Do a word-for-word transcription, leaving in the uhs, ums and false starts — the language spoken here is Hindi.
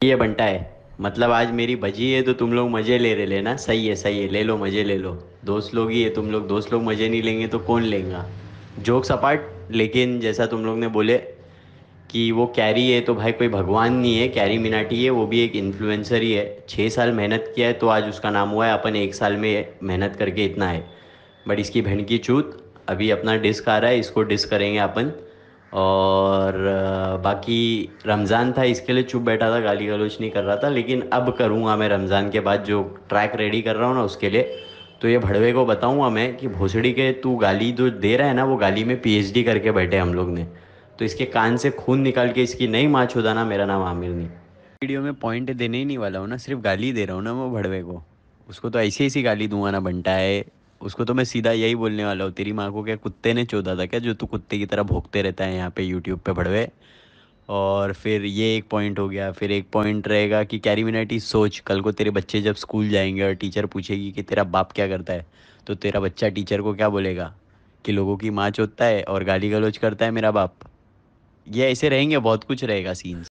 ये बनता है। मतलब आज मेरी बजी है तो तुम लोग मजे ले रहे लेना, सही है सही है, ले लो मजे ले लो। दोस्त लोग ही है तुम लोग, दोस्त लोग मजे नहीं लेंगे तो कौन लेगा। जोक्स अपार्ट, लेकिन जैसा तुम लोग ने बोले कि वो कैरी है तो भाई कोई भगवान नहीं है, कैरी मिनाटी है, वो भी एक इन्फ्लुएंसर ही है। छः साल मेहनत किया है तो आज उसका नाम हुआ है, अपन एक साल में मेहनत करके इतना है। बट इसकी बहन की चूत, अभी अपना डिस्क आ रहा है, इसको डिस्क करेंगे अपन। और अ, बाकी रमज़ान था इसके लिए चुप बैठा था, गाली गलौज नहीं कर रहा था, लेकिन अब करूँगा मैं रमज़ान के बाद जो ट्रैक रेडी कर रहा हूँ ना उसके लिए। तो ये भड़वे को बताऊंगा मैं कि भोसड़ी के तू गाली जो दे रहा है ना, वो गाली में पीएचडी करके बैठे हम लोग ने। तो इसके कान से खून निकाल के इसकी नहीं माँ चुदाना, मेरा नाम आमिर नहीं। वीडियो में पॉइंट देने ही नहीं वाला हूँ ना, सिर्फ गाली दे रहा हूँ ना मैं भड़वे को। उसको तो ऐसी ऐसी गाली दूंगा ना बनता है। उसको तो मैं सीधा यही बोलने वाला हूँ, तेरी माँ को क्या कुत्ते ने चोदा था क्या, जो तू कुत्ते की तरह भौंकते रहता है यहाँ पे यूट्यूब पे भड़वे। और फिर ये एक पॉइंट हो गया, फिर एक पॉइंट रहेगा कि कैरिमिनाटी सोच, कल को तेरे बच्चे जब स्कूल जाएंगे और टीचर पूछेगी कि तेरा बाप क्या करता है, तो तेरा बच्चा टीचर को क्या बोलेगा कि लोगों की माँ चोदता है और गाली गलौज करता है मेरा बाप। ये ऐसे रहेंगे, बहुत कुछ रहेगा सीन्स।